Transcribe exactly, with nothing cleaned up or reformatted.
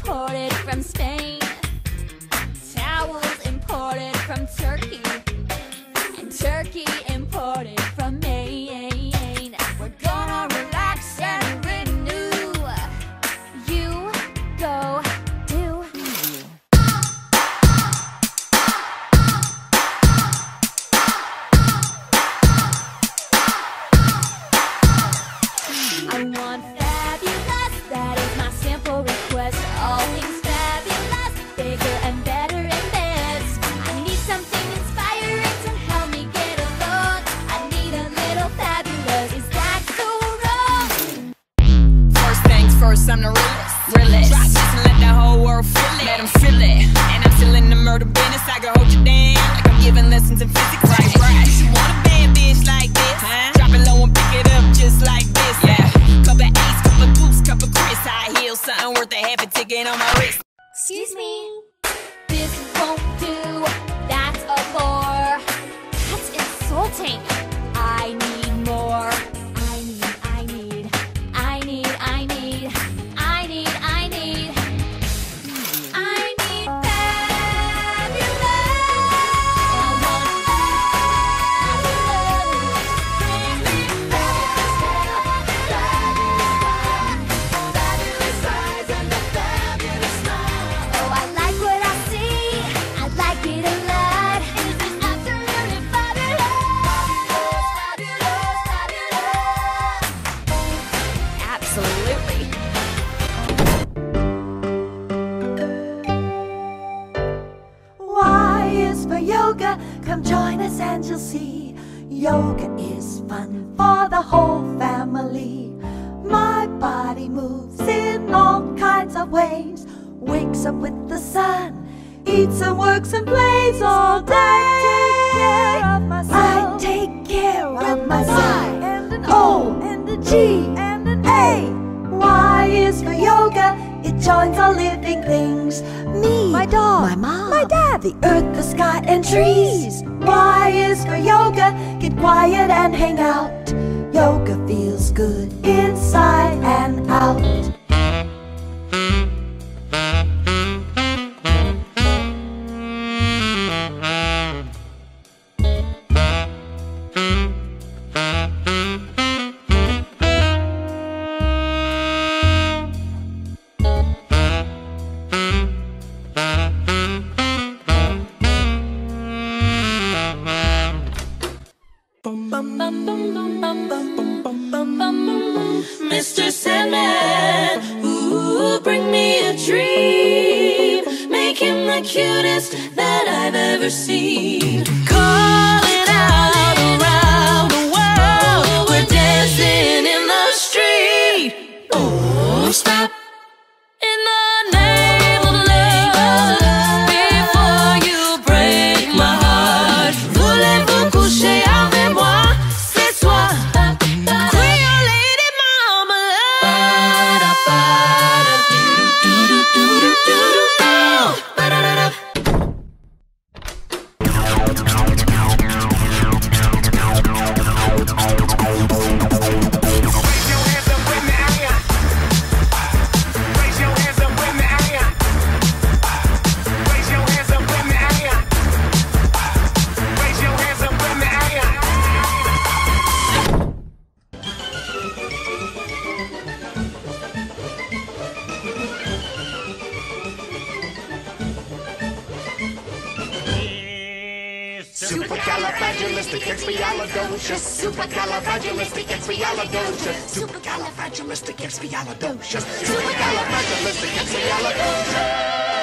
imported from Spain, towels imported from Turkey, and Turkey imported from Maine. We're gonna relax and renew. You go do you. I want fabulous, that is my simple request. All things fabulous, bigger and better and best. I need something inspiring to help me get along. I need a little fabulous, is that so wrong? First things first, I'm the realest. realest. Try this and let the whole world feel it. Let them feel it. And I'm still in the murder business. I can hold you down like I'm giving lessons in physics. Right, right. You want a bad bitch like this? Huh? Drop it low and pick it up just like this. Yeah. Cup of ace, cup of goose, cup of Chris. High heels, something worth a half a ticket on my wrist. Excuse me, this won't do, that's a bore. That's insulting. I need more. I need, I need, I need, I need, I need, I need, I need fabulous. I want fabulous. Bring me fabulous, fabulous eyes and a fabulous smile. Oh, I like what I see. I like it a lot. This is absolutely fabulous. Fabulous, fabulous. Absolutely. Y is for yoga, come join us and you'll see. Yoga is fun for the whole family. My body moves in all kinds of ways. Wakes up with the sun, eats and works and plays all day. I take care of myself. And an O and a G and an A. Y is for yoga, it joins all living things. Me, my dog, my mom, my dad, the earth, the sky, and trees. Y is for yoga, get quiet and hang out. Yoga feels good inside and out. Mister Sandman, ooh, bring me a dream. Make him the cutest that I've ever seen. Call it out around the world. We're dancing in the street. Oh, stop. In the name of love, before you break my heart, voulez-vous coucher avec moi? C'est toi. Supercalifragilistic Supercalifragilistic Supercalifragilistic Supercalifragilistic Supercalifragilistic